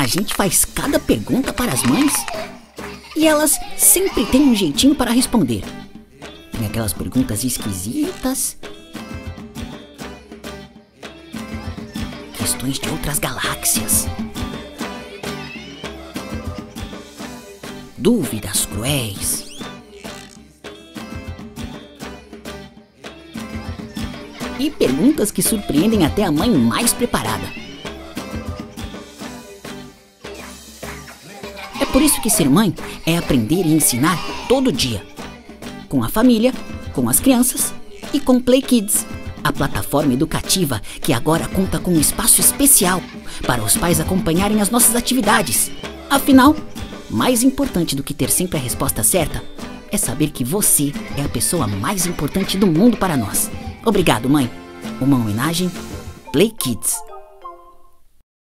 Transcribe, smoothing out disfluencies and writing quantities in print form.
A gente faz cada pergunta para as mães e elas sempre têm um jeitinho para responder. Tem aquelas perguntas esquisitas, questões de outras galáxias, dúvidas cruéis, e perguntas que surpreendem até a mãe mais preparada. É por isso que ser mãe é aprender e ensinar todo dia. Com a família, com as crianças e com Play Kids, a plataforma educativa que agora conta com um espaço especial para os pais acompanharem as nossas atividades. Afinal, mais importante do que ter sempre a resposta certa é saber que você é a pessoa mais importante do mundo para nós. Obrigado, mãe. Uma homenagem Play Kids.